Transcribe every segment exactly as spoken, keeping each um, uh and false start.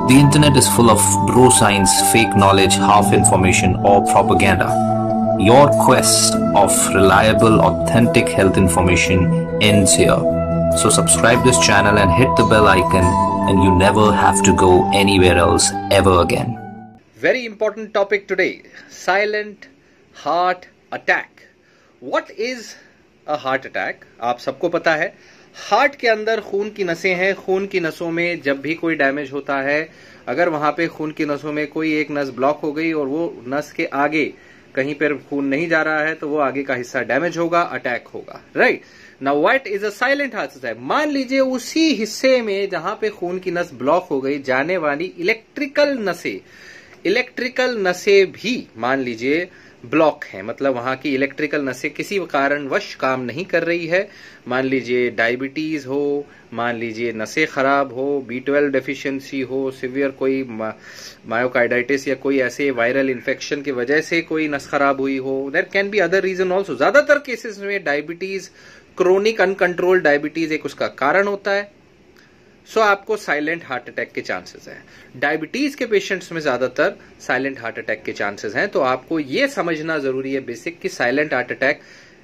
The internet is full of bro science, fake knowledge, half information, or propaganda. Your quest of reliable, authentic health information ends here. So subscribe this channel and hit the bell icon, and you never have to go anywhere else ever again. Very important topic today: silent heart attack. What is a heart attack? आप सबको पता है, heart के अंदर खून की नसें हैं। खून की नसों में जब भी कोई डैमेज होता है, अगर वहां पे खून की नसों में कोई एक नस ब्लॉक हो गई और वो नस के आगे कहीं पर खून नहीं जा रहा है, तो वो आगे का हिस्सा डैमेज होगा, अटैक होगा। Right now what is a silent heart attack? मान लीजिए उसी हिस्से में जहां पे खून की नस ब्लॉक हो गई, जाने वाली इलेक्ट्रिकल नसें इलेक्ट्रिकल नसें भी मान लीजिए ब्लॉक है, मतलब वहां की इलेक्ट्रिकल नसें किसी कारणवश काम नहीं कर रही है। मान लीजिए डायबिटीज हो, मान लीजिए नसें खराब हो, बी ट्वेल्व डेफिशिएंसी हो, सिवियर कोई मायोकार्डाइटिस या कोई ऐसे वायरल इन्फेक्शन की वजह से कोई नस खराब हुई हो। There can be other reason also. ज्यादातर केसेस में डायबिटीज, क्रोनिक अनकंट्रोल्ड डायबिटीज एक उसका कारण होता है। सो so, आपको साइलेंट हार्ट अटैक के चांसेस हैं। डायबिटीज के पेशेंट्स में ज्यादातर साइलेंट हार्ट अटैक के चांसेस हैं। तो आपको यह समझना जरूरी है बेसिक कि साइलेंट हार्ट अटैक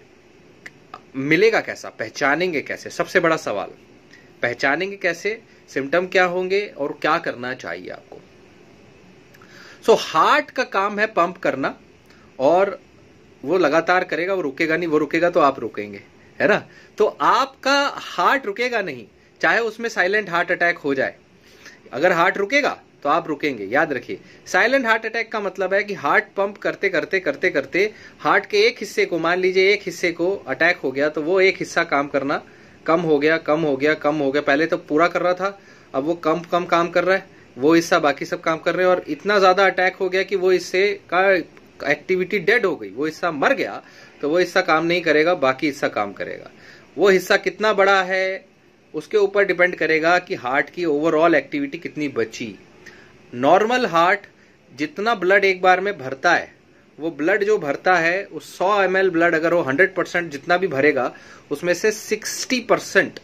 मिलेगा कैसा, पहचानेंगे कैसे। सबसे बड़ा सवाल, पहचानेंगे कैसे, सिम्टम क्या होंगे और क्या करना चाहिए आपको। सो so, हार्ट का काम है पंप करना, और वो लगातार करेगा, वो रुकेगा नहीं। वो रुकेगा तो आप रुकेंगे, है ना। तो आपका हार्ट रुकेगा नहीं, चाहे उसमें साइलेंट हार्ट अटैक हो जाए। अगर हार्ट रुकेगा तो आप रुकेंगे। याद रखिए, साइलेंट हार्ट अटैक का मतलब है कि हार्ट पंप करते करते करते करते हार्ट के एक हिस्से को, मान लीजिए एक हिस्से को अटैक हो गया, तो वो एक हिस्सा काम करना कम हो गया कम हो गया कम हो गया। पहले तो पूरा कर रहा था, अब वो कम कम काम कर रहा है, वो हिस्सा बाकी सब काम कर रहे हैं, और इतना ज्यादा अटैक हो गया कि वो हिस्से का एक्टिविटी डेड हो गई, वो हिस्सा मर गया। तो वो हिस्सा काम नहीं करेगा, बाकी हिस्सा काम करेगा। वो हिस्सा कितना बड़ा है उसके ऊपर डिपेंड करेगा कि हार्ट की ओवरऑल एक्टिविटी कितनी बची। नॉर्मल हार्ट जितना ब्लड एक बार में भरता है, वो ब्लड जो भरता है, उस सौ एम एल ब्लड अगर वो हंड्रेड परसेंट जितना भी भरेगा, उसमें से sixty percent,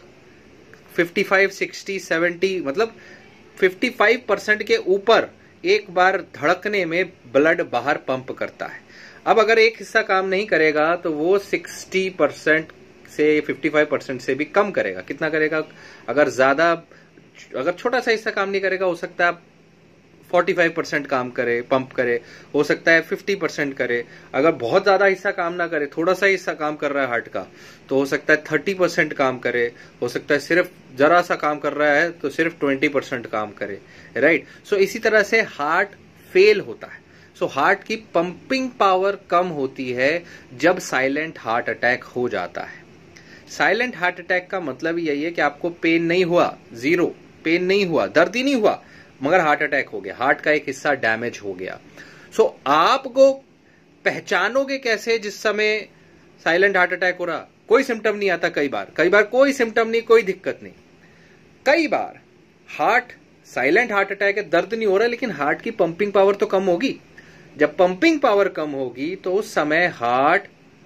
fifty five sixty seventy मतलब फिफ्टी फाइव परसेंट के ऊपर एक बार धड़कने में ब्लड बाहर पंप करता है। अब अगर एक हिस्सा काम नहीं करेगा तो वो सिक्सटी परसेंट से फिफ्टी फाइव परसेंट से भी कम करेगा। कितना करेगा? अगर ज्यादा, अगर छोटा सा हिस्सा काम नहीं करेगा, हो सकता है फोर्टी फाइव परसेंट काम करे, पंप करे, हो सकता है फिफ्टी परसेंट करे। अगर बहुत ज्यादा हिस्सा काम ना करे, थोड़ा सा हिस्सा काम कर रहा है हार्ट का, तो हो सकता है थर्टी परसेंट काम करे। हो सकता है सिर्फ जरा सा काम कर रहा है तो सिर्फ ट्वेंटी परसेंट काम करे। राइट। सो इसी तरह से हार्ट फेल होता है। सो so, हार्ट की पंपिंग पावर कम होती है जब साइलेंट हार्ट अटैक हो जाता है। साइलेंट हार्ट अटैक का मतलब यही है कि आपको पेन नहीं हुआ, जीरो पेन नहीं हुआ, दर्द ही नहीं हुआ, मगर हार्ट अटैक हो गया, हार्ट का एक हिस्सा डैमेज हो गया। सो so, आपको पहचानोगे कैसे जिस समय साइलेंट हार्ट अटैक हो रहा? कोई सिम्टम नहीं आता, कई बार कई बार कोई सिम्टम नहीं, कोई दिक्कत नहीं। कई बार हार्ट साइलेंट हार्ट अटैक है, दर्द नहीं हो रहा, लेकिन हार्ट की पंपिंग पावर तो कम होगी। जब पंपिंग पावर कम होगी तो उस समय हार्ट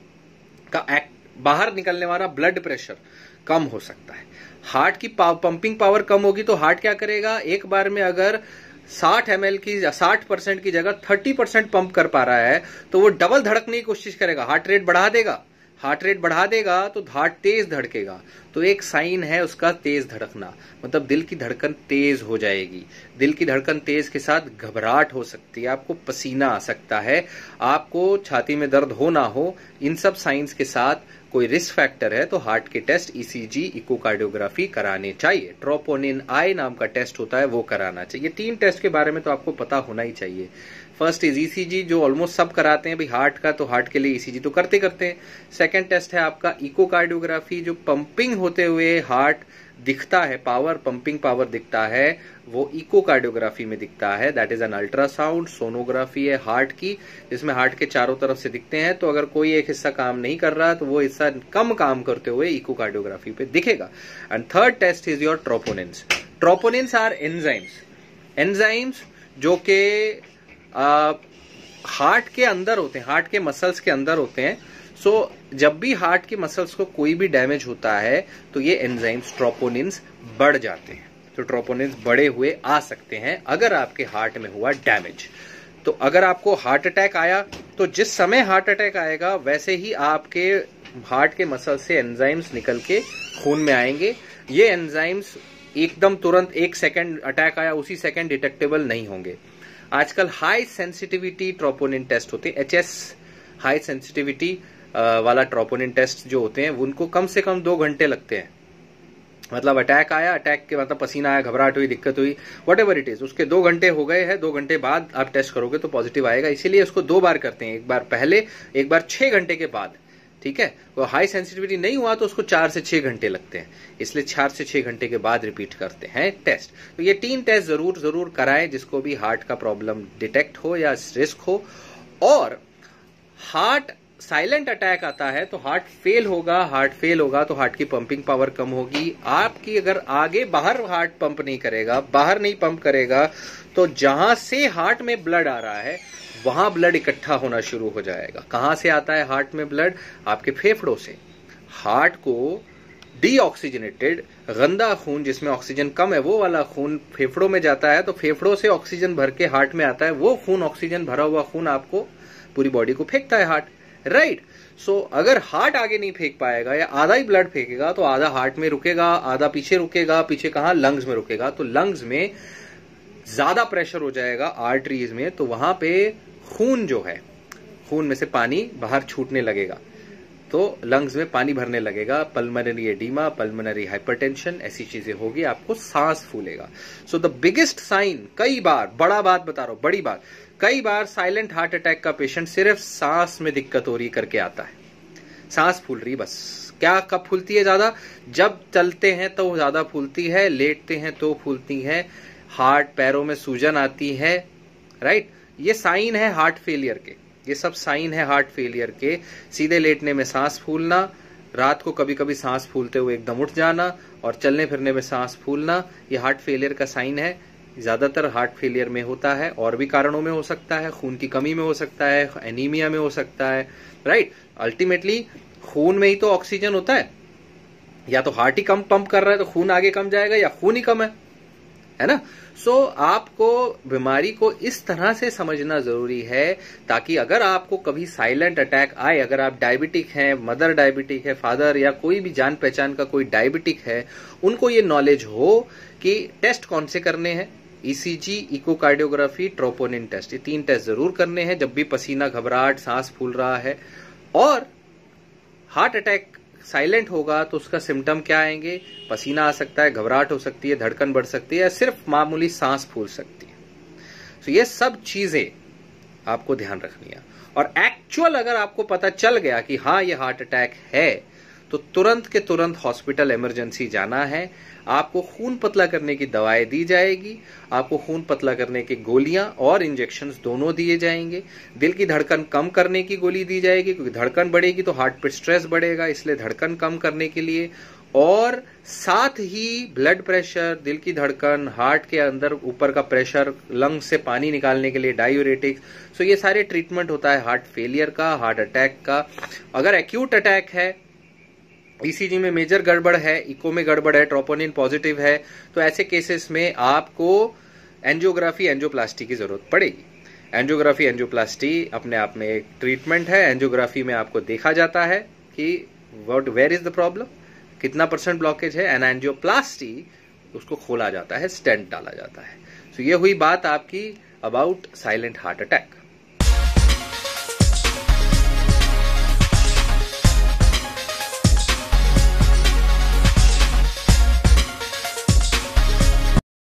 का एक्ट बाहर निकलने वाला ब्लड प्रेशर कम हो सकता है। हार्ट की पंपिंग पावर कम होगी तो हार्ट क्या करेगा? एक बार में अगर साठ एम एल की साठ परसेंट की जगह थर्टी परसेंट पंप कर पा रहा है, तो वो डबल धड़कने की कोशिश करेगा, हार्ट रेट बढ़ा देगा। हार्ट रेट बढ़ा देगा तो हार्ट तेज धड़केगा। तो एक साइन है उसका तेज धड़कना, मतलब दिल की धड़कन तेज हो जाएगी। दिल की धड़कन तेज के साथ घबराहट हो सकती है, आपको पसीना आ सकता है, आपको छाती में दर्द हो ना हो। इन सब साइंस के साथ कोई रिस्क फैक्टर है तो हार्ट के टेस्ट ईसीजी, इकोकार्डियोग्राफी कराने चाहिए। ट्रोपोनिन आई नाम का टेस्ट होता है, वो कराना चाहिए। तीन टेस्ट के बारे में तो आपको पता होना ही चाहिए। फर्स्ट इज ईसीजी, जो ऑलमोस्ट सब कराते हैं भाई हार्ट का, तो हार्ट के लिए ईसीजी तो करते करते हैं। सेकंड टेस्ट है आपका इकोकार्डियोग्राफी, जो पंपिंग होते हुए हार्ट दिखता है, पावर, पंपिंग पावर दिखता है, वो इकोकार्डियोग्राफी में दिखता है। That is an ultrasound sonography है हार्ट की, जिसमें हार्ट के चारों तरफ से दिखते हैं। तो अगर कोई एक हिस्सा काम नहीं कर रहा तो वो हिस्सा कम काम करते हुए इकोकार्डियोग्राफी पे दिखेगा। And third test is your troponins. Troponins are enzymes, enzymes जो के हार्ट के अंदर होते हैं, हार्ट के मसल्स के अंदर होते हैं। सो so, जब भी हार्ट की मसल्स को कोई भी डैमेज होता है तो ये एंजाइम्स ट्रोपोनिन्स बढ़ जाते हैं। तो ट्रोपोनिन्स बढ़े हुए आ सकते हैं अगर आपके हार्ट में हुआ डैमेज। तो अगर आपको हार्ट अटैक आया तो जिस समय हार्ट अटैक आएगा वैसे ही आपके हार्ट के मसल से एंजाइम्स निकल के खून में आएंगे। ये एंजाइम्स एकदम तुरंत एक सेकंड अटैक आया उसी सेकंड डिटेक्टेबल नहीं होंगे। आजकल हाई सेंसिटिविटी ट्रोपोनिन टेस्ट होते हैं, एच एस हाई सेंसिटिविटी वाला ट्रोपोनिन टेस्ट जो होते हैं उनको कम से कम दो घंटे लगते हैं। मतलब अटैक आया, अटैक के मतलब पसीना आया, घबराहट हुई, दिक्कत हुई, वट एवर इट इज, उसके दो घंटे हो गए हैं, दो घंटे बाद आप टेस्ट करोगे तो पॉजिटिव आएगा। इसीलिए उसको दो बार करते हैं, एक बार पहले, एक बार छह घंटे के बाद। ठीक है, वो हाई सेंसिटिविटी नहीं हुआ तो उसको चार से छह घंटे लगते हैं, इसलिए चार से छह घंटे के बाद रिपीट करते हैं टेस्ट। तो ये तीन टेस्ट जरूर जरूर कराएं जिसको भी हार्ट का प्रॉब्लम डिटेक्ट हो या रिस्क हो। और हार्ट साइलेंट अटैक आता है तो हार्ट फेल होगा, हार्ट फेल होगा तो हार्ट की पंपिंग पावर कम होगी। आपकी अगर आगे बाहर हार्ट पंप नहीं करेगा, बाहर नहीं पंप करेगा, तो जहां से हार्ट में ब्लड आ रहा है वहां ब्लड इकट्ठा होना शुरू हो जाएगा। कहां से आता है हार्ट में ब्लड? आपके फेफड़ों से। हार्ट को डीऑक्सीजनेटेड गंदा खून जिसमें ऑक्सीजन कम है वो वाला खून फेफड़ों में जाता है, तो फेफड़ों से ऑक्सीजन भर के हार्ट में आता है। वो खून, ऑक्सीजन भरा हुआ खून आपको पूरी बॉडी को फेंकता है हार्ट, राइट। सो अगर हार्ट आगे नहीं फेंक पाएगा या आधा ही ब्लड फेंकेगा तो आधा हार्ट में रुकेगा, आधा पीछे रुकेगा, पीछे कहां? लंग्स में रुकेगा। तो लंग्स में ज्यादा प्रेशर हो जाएगा आर्टरीज में, तो वहां पे खून जो है, खून में से पानी बाहर छूटने लगेगा, तो लंग्स में पानी भरने लगेगा। पल्मोनरी एडीमा, पल्मोनरी हाइपरटेंशन, ऐसी चीजें होगी, आपको सांस फूलेगा। सो द बिगेस्ट साइन, कई बार, बड़ा बात बता रहा हूं, बड़ी बात, कई बार साइलेंट हार्ट अटैक का पेशेंट सिर्फ सांस में दिक्कत हो रही करके आता है, सांस फूल रही बस। क्या कब फूलती है ज्यादा? जब चलते हैं तो ज्यादा फूलती है, लेटते हैं तो फूलती है, हार्ट पैरों में सूजन आती है, राइट। ये साइन है हार्ट फेलियर के, ये सब साइन है हार्ट फेलियर के। सीधे लेटने में सांस फूलना, रात को कभी कभी सांस फूलते हुए एकदम उठ जाना, और चलने फिरने में सांस फूलना, ये हार्ट फेलियर का साइन है। ज्यादातर हार्ट फेलियर में होता है, और भी कारणों में हो सकता है, खून की कमी में हो सकता है, एनीमिया में हो सकता है, राइट। अल्टीमेटली खून में ही तो ऑक्सीजन होता है, या तो हार्ट ही कम पंप कर रहा है तो खून आगे कम जाएगा, या खून ही कम है, है ना। सो so, आपको बीमारी को इस तरह से समझना जरूरी है ताकि अगर आपको कभी साइलेंट अटैक आए, अगर आप डायबिटिक हैं, मदर डायबिटिक है, फादर या कोई भी जान पहचान का कोई डायबिटिक है, उनको ये नॉलेज हो कि टेस्ट कौन से करने हैं। ईसीजी, इकोकार्डियोग्राफी, ट्रोपोनिन टेस्ट, ये तीन टेस्ट जरूर करने हैं जब भी पसीना, घबराहट, सांस फूल रहा है। और हार्ट अटैक साइलेंट होगा तो उसका सिम्टम क्या आएंगे? पसीना आ सकता है, घबराहट हो सकती है, धड़कन बढ़ सकती है, या सिर्फ मामूली सांस फूल सकती है। तो ये सब चीजें आपको ध्यान रखनी है। और एक्चुअल अगर आपको पता चल गया कि हाँ ये हार्ट अटैक है, तो तुरंत के तुरंत हॉस्पिटल इमरजेंसी जाना है। आपको खून पतला करने की दवाएं दी जाएगी, आपको खून पतला करने की गोलियां और इंजेक्शंस दोनों दिए जाएंगे। दिल की धड़कन कम करने की गोली दी जाएगी, क्योंकि धड़कन बढ़ेगी तो हार्ट पे स्ट्रेस बढ़ेगा, इसलिए धड़कन कम करने के लिए। और साथ ही ब्लड प्रेशर, दिल की धड़कन, हार्ट के अंदर ऊपर का प्रेशर, लंग्स से पानी निकालने के लिए डायूरेटिक्स। सो ये सारे ट्रीटमेंट होता है हार्ट फेलियर का, हार्ट अटैक का। अगर एक्यूट अटैक है, ईसीजी में मेजर गड़बड़ है, इको में गड़बड़ है, ट्रोपोनिन पॉजिटिव है, तो ऐसे केसेस में आपको एंजियोग्राफी, एंजियोप्लास्टी की जरूरत पड़ेगी। एंजियोग्राफी, एंजियोप्लास्टी अपने आप में एक ट्रीटमेंट है। एंजियोग्राफी में आपको देखा जाता है कि what where is the problem, कितना परसेंट ब्लॉकेज है, एंड एंजियोप्लास्टी उसको खोला जाता है, स्टेंट डाला जाता है। तो ये हुई बात आपकी अबाउट साइलेंट हार्ट अटैक।